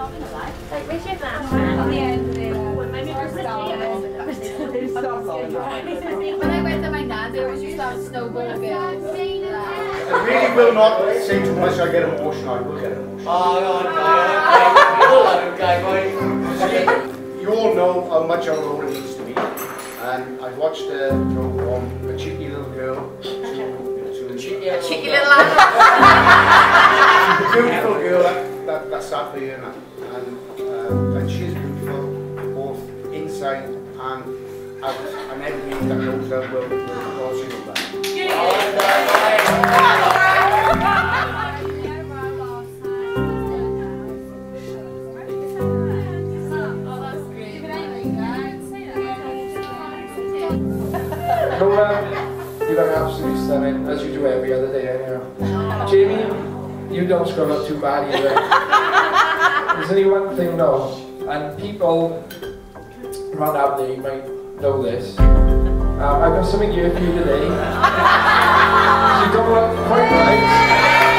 Like, where's your map? On the end of the when I went to my nan, they always used to have snowball girls. I really will not say too much, I get emotional. I will get emotional. You all know how much our role needs to be. And I watched from a cheeky little girl to Cheeky little lad. a beautiful girl that sat there and she's beautiful both inside and out, and everybody that knows her will also know that. You've done absolutely stunning, as you do every other day anyhow. Jamie, you don't scrub up too bad either. There's only one thing though, and people around out there, you might know this. I've got something here for you today. So you don't look quite right.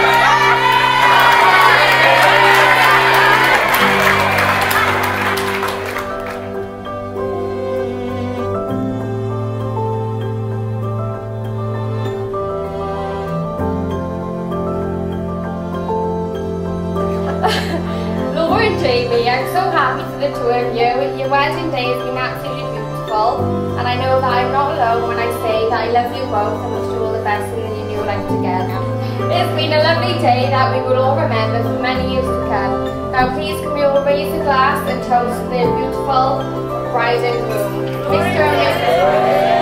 Jamie, I'm so happy for the two of you. Your wedding day has been absolutely beautiful, and I know that I'm not alone when I say that I love you both and wish you all the best in your new life together. It's been a lovely day that we will all remember for many years to come. Now please can we all raise a glass and toast the beautiful bride and groom. Mr. and Mrs.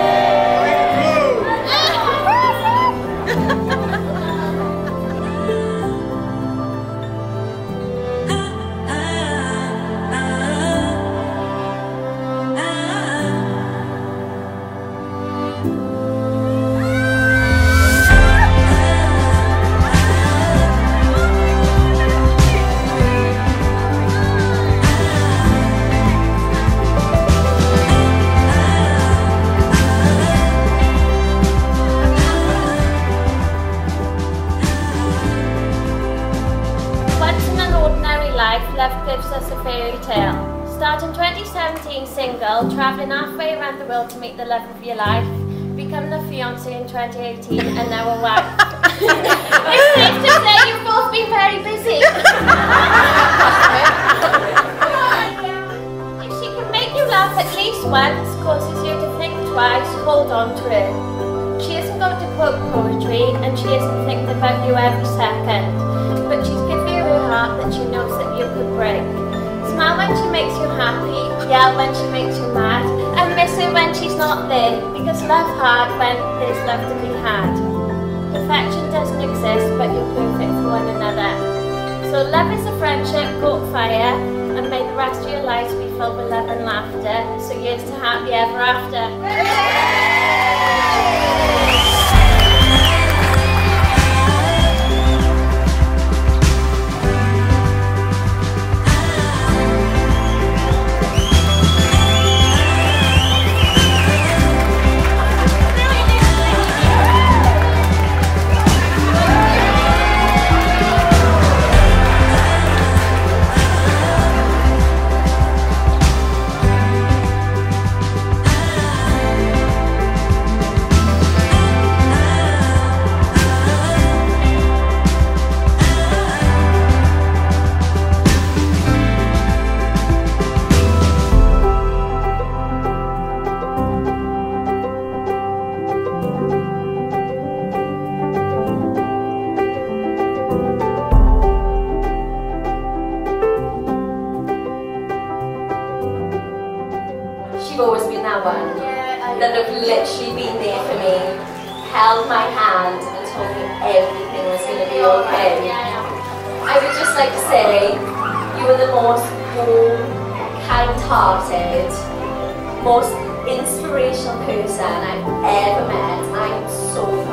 Love gives us a fairy tale. Starting 2017 single, travelling halfway around the world to meet the love of your life, become the fiancé in 2018 and now a wife. It's safe to say you've both been very busy. If she can make you laugh at least once, causes you to think twice, hold on to her. She isn't going to quote poetry and she isn't thinking about you every second, but she's giving you her heart that she knows that you could break. Smile when she makes you happy, yell when she makes you mad, and miss her when she's not there, because love hard when there's love to be had. Perfection doesn't exist, but you're perfect for one another. So love is a friendship, caught fire, and may the rest of your lives be filled with love and laughter, so years to happy ever after. You've always been that one that have literally been there for me, held my hand and told me everything was going to be okay. I would just like to say you were the most warm, kind-hearted, most inspirational person I've ever met. I'm so